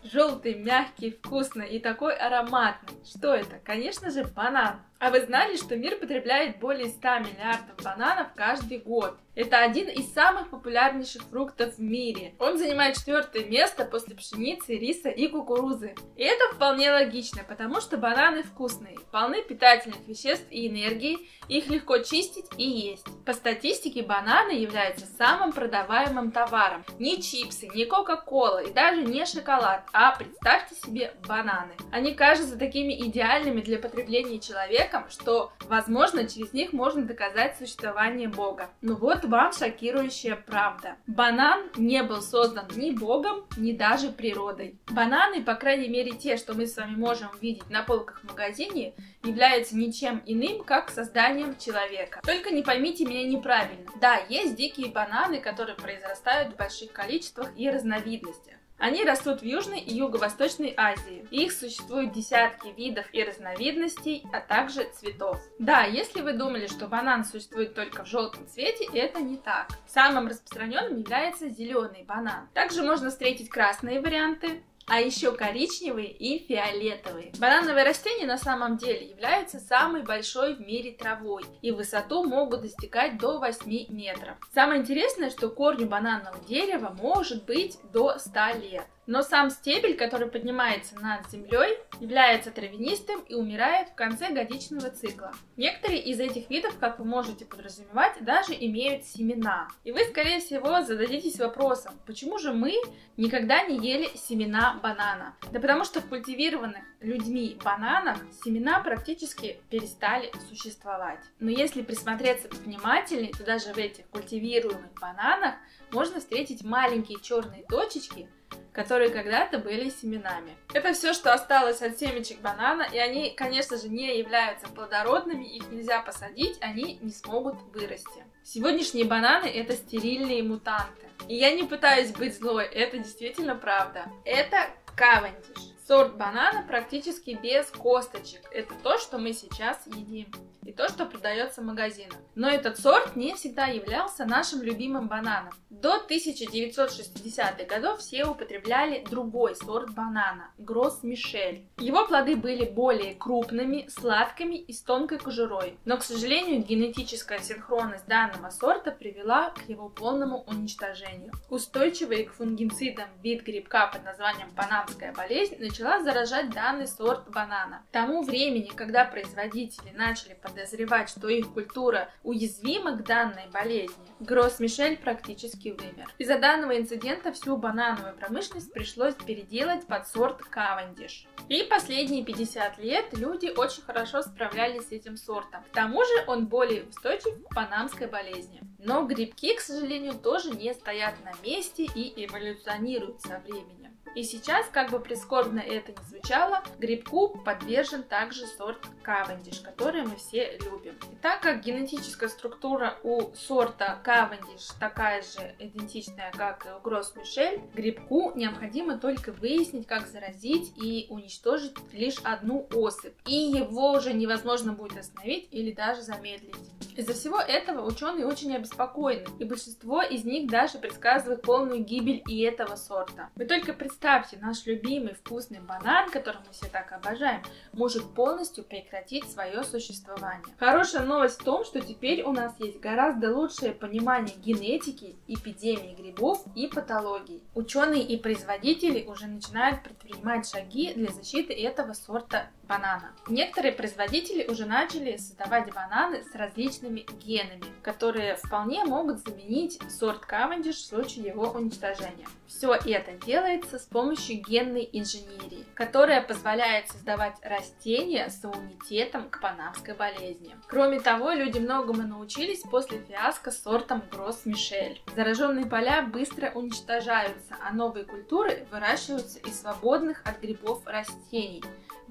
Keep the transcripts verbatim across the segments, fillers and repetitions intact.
Желтый, мягкий, вкусный и такой ароматный. Что это? Конечно же, банан. А вы знали, что мир потребляет более ста миллиардов бананов каждый год? Это один из самых популярнейших фруктов в мире. Он занимает четвертое место после пшеницы, риса и кукурузы. И это вполне логично, потому что бананы вкусные, полны питательных веществ и энергии, их легко чистить и есть. По статистике, бананы являются самым продаваемым товаром. Не чипсы, не кока-кола и даже не шоколад, а представьте себе бананы. Они кажутся такими идеальными для потребления человеком, что, возможно, через них можно доказать существование Бога. Но вот вам шокирующая правда. Банан не был создан ни Богом, ни даже природой. Бананы, по крайней мере те, что мы с вами можем видеть на полках в магазине, являются ничем иным, как созданием человека. Только не поймите меня неправильно. Да, есть дикие бананы, которые произрастают в больших количествах и разновидностях. Они растут в Южной и Юго-Восточной Азии. Их существует десятки видов и разновидностей, а также цветов. Да, если вы думали, что банан существует только в желтом цвете, это не так. Самым распространенным является зеленый банан. Также можно встретить красные варианты, а еще коричневые и фиолетовые. Банановые растения на самом деле являются самой большой в мире травой и в высоту могут достигать до восьми метров. Самое интересное, что корню бананового дерева может быть до ста лет. Но сам стебель, который поднимается над землей, является травянистым и умирает в конце годичного цикла. Некоторые из этих видов, как вы можете подразумевать, даже имеют семена. И вы, скорее всего, зададитесь вопросом, почему же мы никогда не ели семена банана? Да потому что в культивированных людьми бананах семена практически перестали существовать. Но если присмотреться внимательнее, то даже в этих культивируемых бананах можно встретить маленькие черные точечки, которые когда-то были семенами. Это все, что осталось от семечек банана, и они, конечно же, не являются плодородными, их нельзя посадить, они не смогут вырасти. Сегодняшние бананы — это стерильные мутанты. И я не пытаюсь быть злой, это действительно правда. Это Кавендиш. Сорт банана практически без косточек. Это то, что мы сейчас едим. И то, что продается в магазинах. Но этот сорт не всегда являлся нашим любимым бананом. До тысяча девятьсот шестидесятых годов все употребляли другой сорт банана – Гросс Мишель. Его плоды были более крупными, сладкими и с тонкой кожурой. Но, к сожалению, генетическая синхронность данного сорта привела к его полному уничтожению. Устойчивый к фунгицидам вид грибка под названием панамская болезнь начала заражать данный сорт банана. К тому времени, когда производители начали подозревать, что их культура уязвима к данной болезни, Гросс Мишель практически вымер. Из-за данного инцидента всю банановую промышленность пришлось переделать под сорт Кавендиш. И последние пятьдесят лет люди очень хорошо справлялись с этим сортом. К тому же он более устойчив к панамской болезни. Но грибки, к сожалению, тоже не стоят на месте и эволюционируют со временем. И сейчас, как бы прискорбно это ни звучало, грибку подвержен также сорт Кавендиш, который мы все любим. И так как генетическая структура у сорта Кавендиш такая же идентичная, как и у Гросс Мишель, грибку необходимо только выяснить, как заразить и уничтожить лишь одну особь. И его уже невозможно будет остановить или даже замедлить. Из-за всего этого ученые очень обеспокоены, и большинство из них даже предсказывают полную гибель и этого сорта. Вы только представьте, наш любимый вкусный банан, который мы все так обожаем, может полностью прекратить свое существование. Хорошая новость в том, что теперь у нас есть гораздо лучшее понимание генетики, эпидемии грибов и патологий. Ученые и производители уже начинают предпринимать шаги для защиты этого сорта банана. Некоторые производители уже начали создавать бананы с различными генами, которые вполне могут заменить сорт Кавендиш в случае его уничтожения. Все это делается с помощью генной инженерии, которая позволяет создавать растения с иммунитетом к панамской болезни. Кроме того, люди многому научились после фиаско с сортом Гросс Мишель. Зараженные поля быстро уничтожаются, а новые культуры выращиваются из свободных от грибов растений.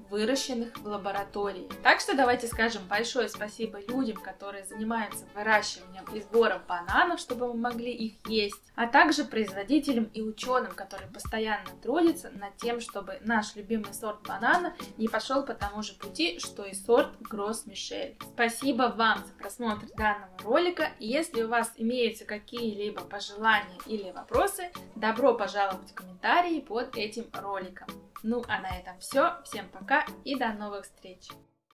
выращенных в лаборатории. Так что давайте скажем большое спасибо людям, которые занимаются выращиванием и сбором бананов, чтобы мы могли их есть, а также производителям и ученым, которые постоянно трудятся над тем, чтобы наш любимый сорт банана не пошел по тому же пути, что и сорт Гросс Мишель. Спасибо вам за просмотр данного ролика, и если у вас имеются какие-либо пожелания или вопросы, добро пожаловать в комментарии под этим роликом. Ну а на этом все. Всем пока и до новых встреч!